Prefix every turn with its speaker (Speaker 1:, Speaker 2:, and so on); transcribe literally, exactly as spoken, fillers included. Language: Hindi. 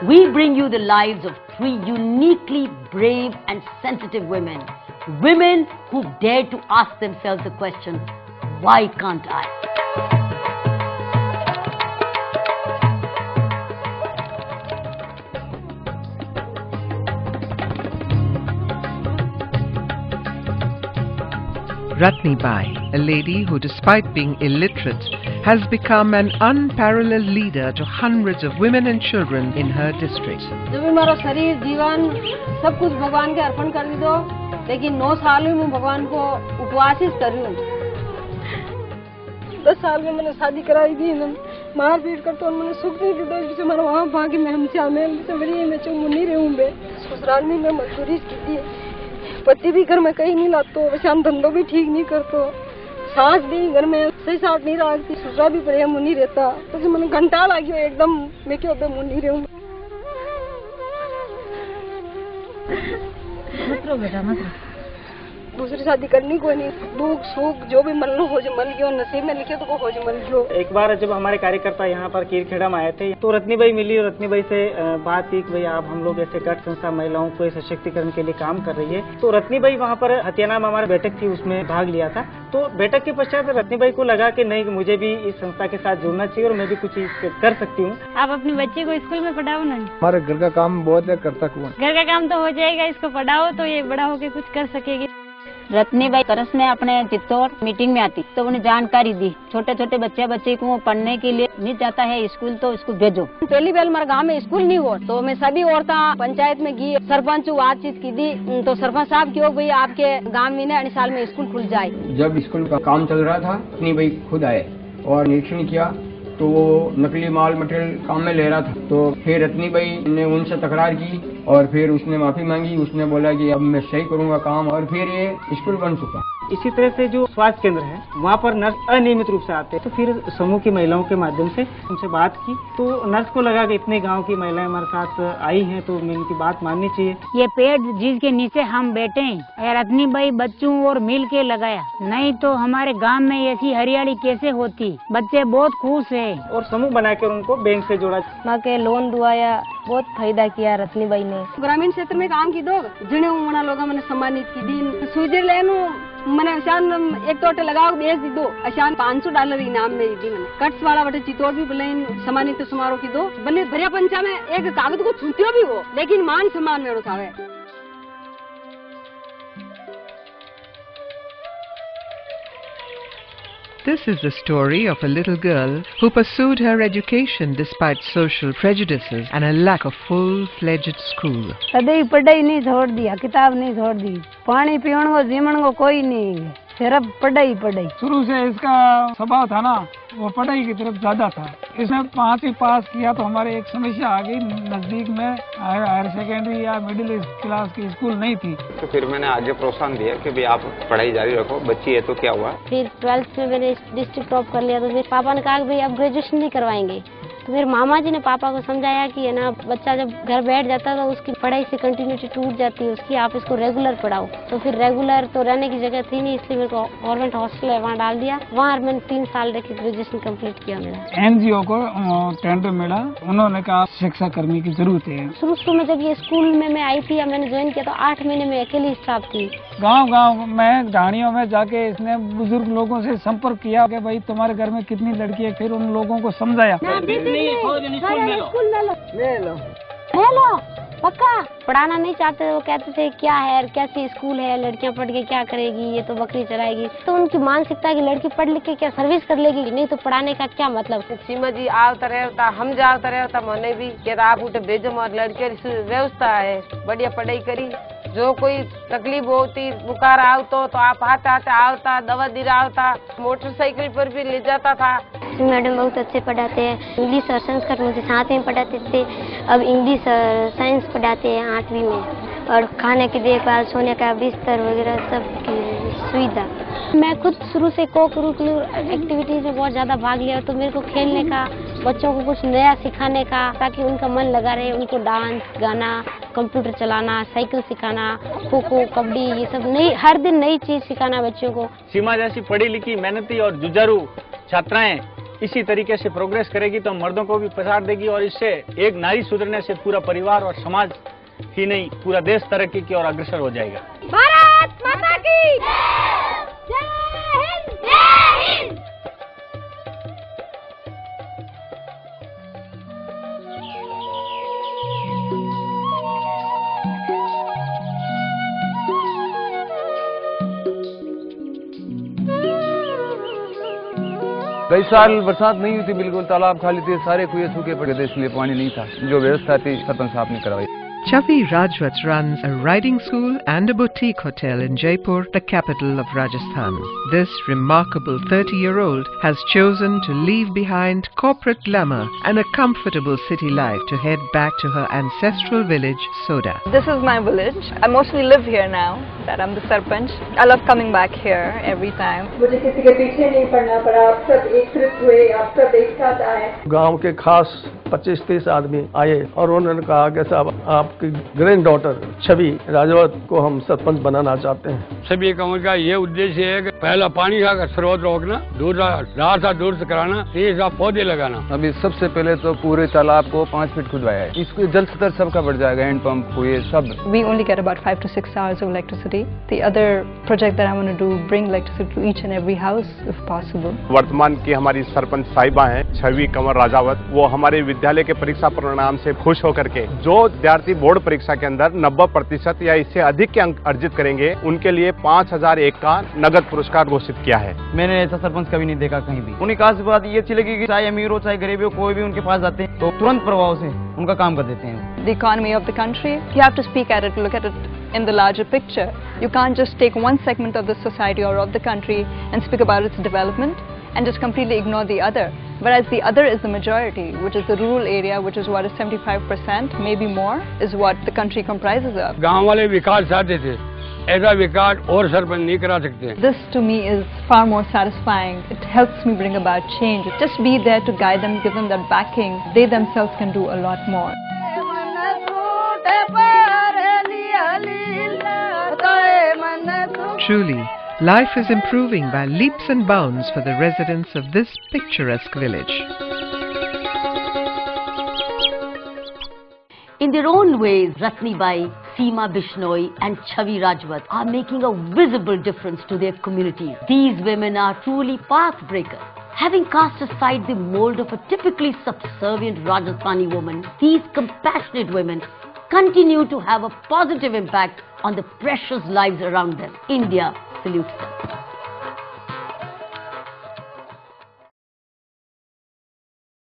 Speaker 1: we bring you the lives of three uniquely brave and sensitive women. Women who dare to ask themselves the question, why can't I?
Speaker 2: Ratni Bai, a lady who, despite being illiterate, has become an unparalleled leader to hundreds of women and children in her district.
Speaker 3: जब मेरा शरीर जीवन सब कुछ भगवान के अर्पण कर दी दो, लेकिन नौ साल में मैं भगवान को उपवासित कर रही हूँ। दस साल में मैंने शादी कराई थी, मार पीट कर तो मैंने सुख नहीं दी दो, जिसे मेरा वहाँ भागी में हम चामेल से बड़ी मैं चुम नहीं रहूँ बे। ससुराल में मैं मजदूरी की थी, पति भी घर में कहीं नहीं लातो, वैसे हम धंधों भी ठीक नहीं करतो, सास भी घर में सही साथ नहीं रखती, ससुरा भी प्रेम मुँह नहीं रहता, तो मैंने घंटा लगी एकदम मैं क्यों पे मुँह नहीं रहूँ। मत रो बेटा मत रो, दूसरी शादी करनी कोई नहीं, दुख सुख जो भी मन लो हो जो मन लियो, नसीब में लिखे तो को हो जो मन लियो।
Speaker 4: एक बार जब हमारे कार्यकर्ता यहाँ पर कीरखेड़ा में आए थे तो रत्नी मिली और रत्नी से बात की कि भाई आप हम लोग ऐसे गठ संस्था महिलाओं को सशक्तिकरण के लिए काम कर रही है। तो रत्नी वहाँ पर हथियाना में हमारी बैठक थी, उसमें भाग लिया था। तो बैठक के पश्चात रत्नी को लगा कि नहीं, मुझे भी इस संस्था के साथ जुड़ना चाहिए और मैं भी कुछ कर सकती हूँ।
Speaker 5: आप अपने बच्चे को स्कूल में पढ़ाओ ना।
Speaker 6: हमारे घर का काम बहुत है, करता कौन?
Speaker 5: घर का काम तो हो जाएगा, इसको पढ़ाओ तो ये बड़ा होके कुछ कर सकेगी।
Speaker 7: रत्नी बाई तरस में अपने चित्तौड़ मीटिंग में आती तो उन्हें जानकारी दी, छोटे छोटे बच्चे बच्चे को पढ़ने के लिए नहीं जाता है स्कूल तो इसको भेजो।
Speaker 3: पहली बार हमारे गांव में स्कूल नहीं हुआ तो मैं सभी औरतें पंचायत में गई, सरपंच बातचीत की दी तो सरपंच साहब क्यों भाई आपके गाँव में न साल में स्कूल खुल जाए।
Speaker 8: जब स्कूल का काम चल रहा था रत्नी बाई खुद आए और निरीक्षण किया तो वो नकली माल मटेरियल काम में ले रहा था। तो फिर रत्नी बाई ने उनसे तकरार की और फिर उसने माफी मांगी, उसने बोला कि अब मैं सही करूंगा काम, और फिर ये स्कूल बन चुका।
Speaker 4: इसी तरह से जो स्वास्थ्य केंद्र है वहाँ पर नर्स अनियमित रूप से आते हैं, तो फिर समूह की महिलाओं के माध्यम से उनसे बात की तो नर्स को लगा कि इतने गांव की महिलाएं हमारे साथ आई हैं तो मैं इनकी बात माननी चाहिए।
Speaker 5: ये पेड़ जिसके नीचे हम बैठे हैं रत्नी बाई बच्चों और मिल के लगाया, नहीं तो हमारे गाँव में ऐसी हरियाली कैसे होती। बच्चे बहुत खुश है
Speaker 4: और समूह बनाकर उनको बैंक से जोड़ा।
Speaker 3: माँ के लोन दुआया, बहुत फायदा किया रत्नी बाई ने। ग्रामीण क्षेत्र में काम की दो जिन्हें उमड़ा लोग मैंने सम्मानित की दी। स्विट्जरलैंड मैंने अशान एक तोटे लगाओ बेच दी दो, अशान पाँच सौ डॉलर इनाम में दी मैंने। कट्स वाला बटे चित्तौड़ भी बुलाइन सम्मानित समारोह की दो बने भरिया पंचा में एक कागज को छूटियो भी हो लेकिन मान सम्मान में उठावे।
Speaker 2: This is the story of a little girl who pursued her education despite social prejudices and a lack of full-fledged school.
Speaker 3: कभी पढ़ाई नहीं छोड़ दिया, किताब नहीं छोड़ दी, पानी पीने को जीवन को कोई नहीं, सिर्फ पढ़ाई पढ़ाई।
Speaker 6: शुरू से इसका स्वभाव था ना, वो पढ़ाई की तरफ ज्यादा था। इसने पांचवी पास किया तो हमारे एक समस्या आ गई, नजदीक में हायर सेकेंडरी या मिडिल क्लास की स्कूल नहीं थी।
Speaker 9: तो फिर मैंने आगे प्रोत्साहन दिया कि भाई आप पढ़ाई जारी रखो, बच्ची है तो क्या हुआ।
Speaker 7: फिर ट्वेल्थ में मैंने डिस्ट्रिक्ट टॉप कर लिया तो फिर पापा ने कहा कि भाई अब ग्रेजुएशन नहीं करवाएंगे। तो फिर मामा जी ने पापा को समझाया कि है ना बच्चा जब घर बैठ जाता है तो उसकी पढ़ाई से कंटिन्यूटी टूट जाती है उसकी, आप इसको रेगुलर पढ़ाओ। तो फिर रेगुलर तो रहने की जगह थी नहीं, इसलिए मेरे को गवर्नमेंट हॉस्टल है वहाँ डाल दिया। वहाँ मैंने तीन साल रह के ग्रेजुएशन कम्प्लीट किया मेरा।
Speaker 6: एनजीओ को टेंडर मिला, उन्होंने कहा शिक्षा कर्मी की जरूरत है।
Speaker 7: शुरू शुरू में जब ये स्कूल में मैं आई थी या मैंने ज्वाइन किया तो आठ महीने में अकेली स्टाफ थी।
Speaker 6: गांव गांव में ढाणियों में जाके इसने बुजुर्ग लोगों से संपर्क किया कि भाई तुम्हारे घर में कितनी लड़की है, फिर उन लोगों को समझाया।
Speaker 7: ले लो पक्का पढ़ाना नहीं चाहते, वो कहते थे क्या है कैसी स्कूल है, लड़कियां पढ़ के क्या करेगी, ये तो बकरी चलाएगी। तो उनकी मानसिकता है कि लड़की पढ़ लिख के क्या सर्विस कर लेगी, नहीं तो पढ़ाने का क्या मतलब।
Speaker 3: सीमा जी आवता रहता, हम जाता रहता मने भी कि आप उठे भेजो और लड़के व्यवस्था है बढ़िया पढ़ाई करी। जो कोई तकलीफ होती बुखार आवतो तो आप आते आते आवता, दवा दी आवता, मोटरसाइकिल पर भी ले जाता था।
Speaker 7: मैडम बहुत अच्छे पढ़ाते हैं, इंग्लिश और संस्कृत मुझे साथ में पढ़ाते थे, अब इंग्लिश और साइंस पढ़ाते हैं आठवीं में, और खाने की देखभाल, सोने का बिस्तर वगैरह सब की सुविधा। मैं खुद शुरू से को करिकुलर एक्टिविटीज में बहुत ज्यादा भाग लिया, तो मेरे को खेलने का, बच्चों को कुछ नया सिखाने का, ताकि उनका मन लगा रहे, उनको डांस, गाना, कंप्यूटर चलाना, साइकिल सिखाना, खो खो, कबड्डी, ये सब नई हर दिन नई चीज सिखाना बच्चों को।
Speaker 10: सीमा जैसी पढ़ी लिखी, मेहनती और जुझारू छात्राएं इसी तरीके से प्रोग्रेस करेगी तो मर्दों को भी पछाड़ देगी और इससे एक नारी सुधरने से पूरा परिवार और समाज ही नहीं पूरा देश तरक्की की ओर अग्रसर हो जाएगा।
Speaker 3: भारत माता की जय हिंद जय हिंद।
Speaker 11: कई साल बरसात नहीं हुई थी, बिल्कुल तालाब खाली थे, सारे कुएं सूखे पड़े थे, इसलिए पानी नहीं था। जो व्यवस्था थी सरपंच साहब ने करवाई।
Speaker 2: Chavi Rajwat runs a riding school and a boutique hotel in Jaipur, the capital of Rajasthan. This remarkable thirty-year-old has chosen to leave behind corporate glamour and a comfortable city life to head back to her ancestral village, Soda.
Speaker 12: This is my village. I mostly live here now that I'm the sarpanch. I love coming back here every time.
Speaker 3: मुझे किसी के पीछे नहीं पड़ना पड़ा, आप सब एकत्रित हुए, आप सब एक साथ आए।
Speaker 13: गांव के खास पच्चीस तीस आदमी आए और उन्होंने कहा कि साहब आपकी ग्रैंड डॉटर छवि राजवत को हम सरपंच बनाना चाहते हैं।
Speaker 14: सभी कामों का ये उद्देश्य है कि पहला पानी का स्रोत रोकना, दूसरा रास्ता दूर से कराना, तीसरा पौधे लगाना।
Speaker 11: अभी सबसे पहले तो पूरे तालाब को पाँच फीट खुदवाया है, इसको जल स्तर सबका बढ़ जाएगा, हैंड पंप हुए सब।
Speaker 12: We only get about five to six hours of electricity. The other project that I want to do, bring electricity to each and every house if possible.
Speaker 15: वर्तमान की हमारी सरपंच साहिबा हैं छवि कंवर राजावत, वो हमारे विद्यालय के परीक्षा परिणाम से खुश होकर के जो विद्यार्थी बोर्ड परीक्षा के अंदर नब्बे प्रतिशत या इससे अधिक के अंक अर्जित करेंगे उनके लिए पाँच हजार एक का नगद पुरस्कार घोषित किया है।
Speaker 16: मैंने ऐसा सरपंच कभी नहीं देखा कहीं भी। उन्हें खास बात ये अच्छी लगी कि चाहे अमीर हो चाहे गरीब हो, कोई भी उनके पास जाते हैं तो तुरंत प्रभाव से उनका काम कर देते हैं।
Speaker 12: The economy of the country, you have to speak at it, look at it in the larger picture. You can't just take one segment of the society or of the country and speak about its development and just completely ignore the other. Whereas the other is the majority, which is the rural area, which is what is seventy-five percent, maybe more, is what the country comprises of.
Speaker 14: गांव वाले विकास चाहते थे, ऐसा विकास और सरपंच नहीं करा सकते।
Speaker 12: This to me is far more satisfying. It helps me bring about change. Just be there to guide them, give them that backing. They themselves can do a lot more.
Speaker 2: Truly, life is improving by leaps and bounds for the residents of this picturesque village.
Speaker 1: In their own ways, Ratnibai, Seema Bishnoi and Chavi Rajwat are making a visible difference to their communities. These women are truly path breakers. Having cast aside the mold of a typically subservient Rajasthani woman, these compassionate women continue to have a positive impact on the precious lives around them. India salutes them.